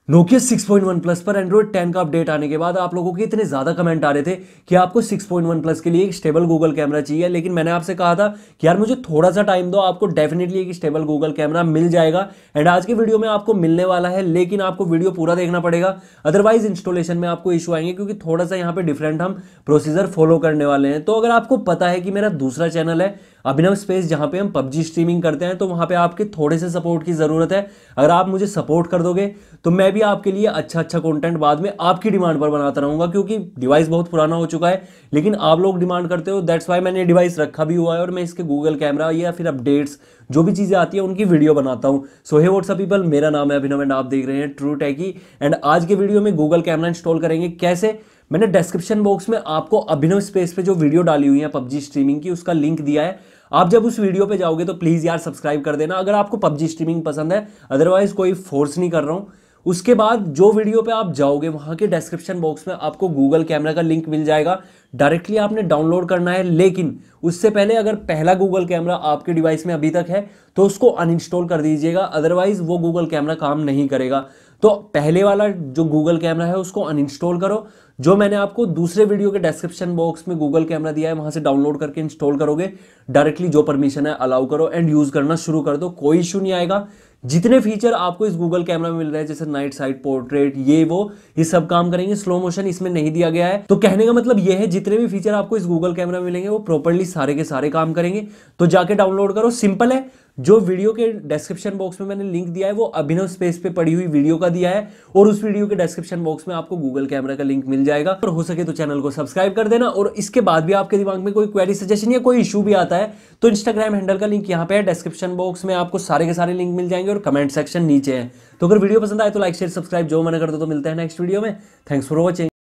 Nokia 6.1 plus पर Android 10 का update आने के बाद आप लोगों के इतने ज़्यादा कमेंट आ रहे थे कि आपको 6.1 प्लस के लिए एक स्टेबल गूगल कैमरा चाहिए, लेकिन मैंने आपसे कहा था कि यार मुझे थोड़ा सा टाइम दो, आपको डेफिनेटली एक स्टेबल गूगल कैमरा मिल जाएगा। एंड आज की वीडियो में आपको मिलने वाला है, लेकिन आपको वीडियो पूरा देखना पड़ेगा, अदरवाइज इंस्टॉलेशन में आपको इशू आएंगे, क्योंकि थोड़ा सा यहाँ पे डिफरेंट हम प्रोसीजर फॉलो करने वाले हैं। तो अगर आपको पता है कि मेरा दूसरा चैनल है अभिनव स्पेस, जहाँ पे हम पबजी स्ट्रीमिंग करते हैं, तो वहाँ पे आपके थोड़े से सपोर्ट की ज़रूरत है। अगर आप मुझे सपोर्ट कर दोगे तो मैं भी आपके लिए अच्छा अच्छा कंटेंट बाद में आपकी डिमांड पर बनाता रहूँगा, क्योंकि डिवाइस बहुत पुराना हो चुका है, लेकिन आप लोग डिमांड करते हो, दैट्स वाई मैंने डिवाइस रखा भी हुआ है और मैं इसके गूगल कैमरा या फिर अपडेट्स जो भी चीज़ें आती है उनकी वीडियो बनाता हूँ। सो हे व्हाट्सअप पीपल, मेरा नाम है अभिनव एंड आप देख रहे हैं ट्रू टेकी। एंड आज के वीडियो में गूगल कैमरा इंस्टॉल करेंगे कैसे। मैंने डिस्क्रिप्शन बॉक्स में आपको अभिनव स्पेस पे जो वीडियो डाली हुई है पबजी स्ट्रीमिंग की, उसका लिंक दिया है। आप जब उस वीडियो पे जाओगे तो प्लीज़ यार सब्सक्राइब कर देना अगर आपको पबजी स्ट्रीमिंग पसंद है, अदरवाइज कोई फोर्स नहीं कर रहा हूँ। उसके बाद जो वीडियो पे आप जाओगे वहां के डिस्क्रिप्शन बॉक्स में आपको गूगल कैमरा का लिंक मिल जाएगा, डायरेक्टली आपने डाउनलोड करना है। लेकिन उससे पहले अगर पहला गूगल कैमरा आपके डिवाइस में अभी तक है तो उसको अनइंस्टॉल कर दीजिएगा, अदरवाइज वो गूगल कैमरा काम नहीं करेगा। तो पहले वाला जो गूगल कैमरा है उसको अनइंस्टॉल करो, जो मैंने आपको दूसरे वीडियो के डिस्क्रिप्शन बॉक्स में गूगल कैमरा दिया है वहां से डाउनलोड करके इंस्टॉल करोगे। डायरेक्टली जो परमिशन है अलाउ करो एंड यूज करना शुरू कर दो, कोई इशू नहीं आएगा। जितने फीचर आपको इस गूगल कैमरा में मिल रहे हैं, जैसे नाइट साइड, पोर्ट्रेट, ये सब काम करेंगे। स्लो मोशन इसमें नहीं दिया गया है, तो कहने का मतलब ये है जितने भी फीचर आपको इस गूगल कैमरा में मिलेंगे वो प्रॉपर्ली सारे के सारे काम करेंगे। तो जाके डाउनलोड करो, सिंपल है। जो वीडियो के डिस्क्रिप्शन बॉक्स में मैंने लिंक दिया है वो अभिनव स्पेस पे पड़ी हुई वीडियो का दिया है, और उस वीडियो के डिस्क्रिप्शन बॉक्स में आपको गूगल कैमरा का लिंक मिल जाएगा। और हो सके तो चैनल को सब्सक्राइब कर देना। और इसके बाद भी आपके दिमाग में कोई क्वेरी, सजेशन या कोई इशू भी आता है तो इंस्टाग्राम हैंडल का लिंक यहाँ पे है, डिस्क्रिप्शन बॉक्स में आपको सारे के सारे लिंक मिल जाएंगे और कमेंट सेक्शन नीचे है। तो अगर वीडियो पसंद आए तो लाइक शेयर सब्सक्राइब जो मैंने कर दो। तो मिलते हैं नेक्स्ट वीडियो में। Thanks for watching.